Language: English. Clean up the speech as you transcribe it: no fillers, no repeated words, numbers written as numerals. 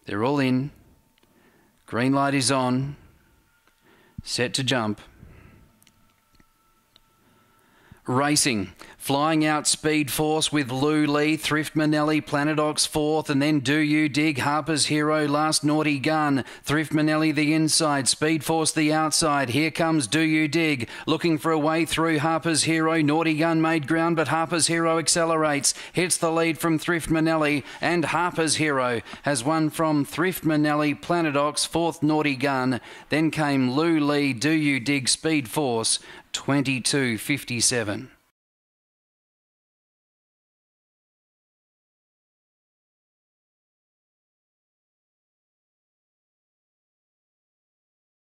They're all in. Green light is on. Set to jump. Racing. Flying out Speed Force with Lou Lee, Thrift Manelli, Planetox fourth, and then Do You Dig, Harper's Hero, Last Naughty Gun, Thrift Manelli the inside, Speed Force the outside. Here comes Do You Dig, looking for a way through Harper's Hero. Naughty Gun made ground, but Harper's Hero accelerates, hits the lead from Thrift Manelli, and Harper's Hero has won from Thrift Manelli, Planetox, fourth Naughty Gun. Then came Lou Lee, Do You Dig, Speed Force, 22.57.